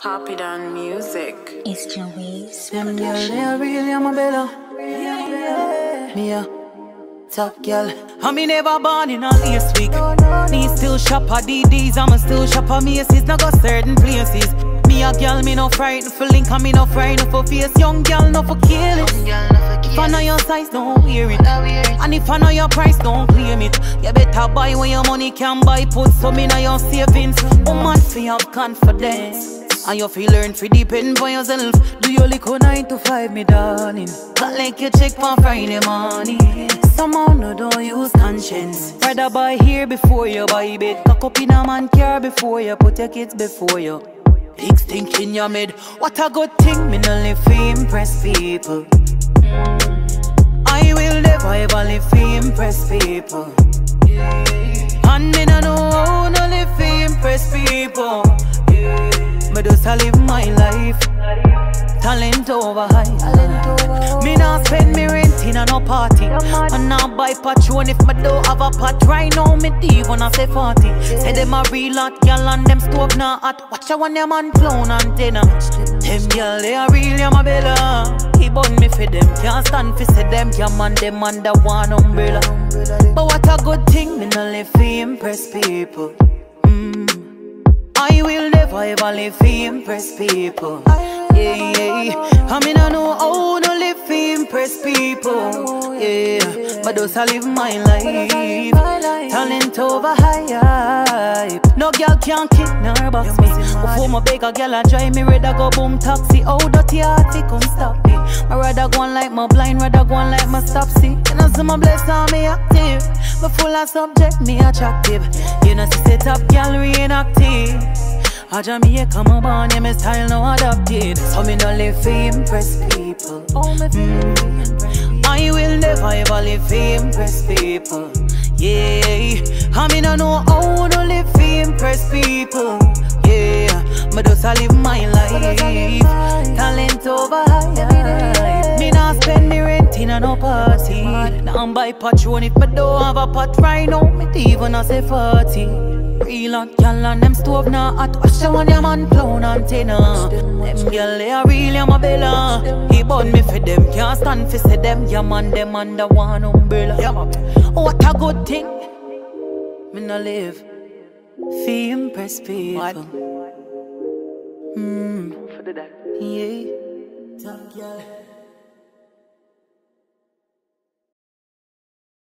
Poppy Down Music. It's Joey's Them girl, they are really my bella. Me a top girl. I me never born in a lace week. Me still shop at DDs, I'ma still shop at Macy's. Not go certain places. Me a girl, me no frightened for link, and me no frightened for face. Young girl, no for kill it. If I know your size, don't wear it. And if I know your price, don't claim it. You better buy when your money can buy. Put some in your savings. Woman, fi have confidence. And you feel learn fi depend on yourself. Do your little 9 to 5, me darling. Got like you check for Friday morning. Somehow no don't use conscience. Rather buy here before you buy bed. Cock up in a man car before you put your kids before you. Big stink in your mid. What a good thing, me no live fi impress people. I will never ever live fi impress people. And me no know how no live fi impress people. Me just a live my life. Talent over high. Me not spend me rent in a no party. And not buy Patron if me don't have a pot. Right now me deep when I say 40. Say them a real hot girl and them stove not hot. Watch out when them man clown antenna. Them girl they a real ya my bella. He burn me for them. Can't stand for say them. Yeah man them under one umbrella. But what a good thing. Me no live fi impress people. I will never ever live fi impress people. I mean I know how to live fi impress people. Yeah, but those I live my life. Talent over hype. No girl can kick nor box me. Before my beg a girl I drive me, rather go boom taxi. How dirty hearty come stop me. I rather go on like my blind, rather go on like my stop see. You know see my bless on me active. But full of subject me attractive. You know see set up gallery inactive. I Jamaica my born, yeah, my style now adapted. So me no live fi impress people. I will never ever live fi impress people. Yeah, I mean I know how to live fi impress people. Yeah, but just I live my life. Talent over high. Me not spend me rent in a no party. Now I'm buy Patron if I don't have a pot right now. Me even I say 40. Real hot girl and them stove not hot. Watch out when your man clown antenna. Them girl they are real ya my bella. He burn me for them. Can't stand for say them. Yeah man them under one umbrella. What a good thing. Me no live fi impress people. Yeah. Top girl.